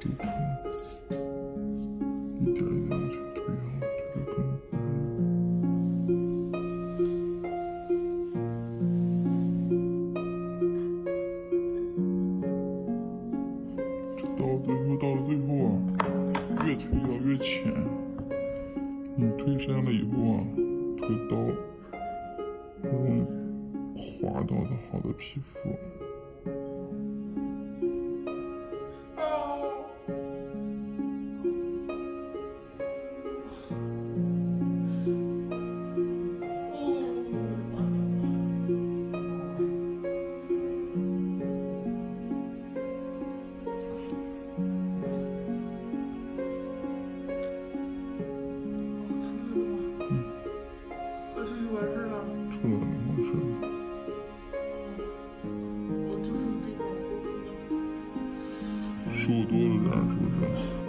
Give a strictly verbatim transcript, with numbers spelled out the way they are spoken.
推出，一点一点往前推啊，推得更宽。这到最后，到了最后啊，越推要越浅。你推深了以后啊，这个刀容易划到的好的皮肤。 完事了， 出来了，完事了。 我就是那个， 瘦多了点，是不是？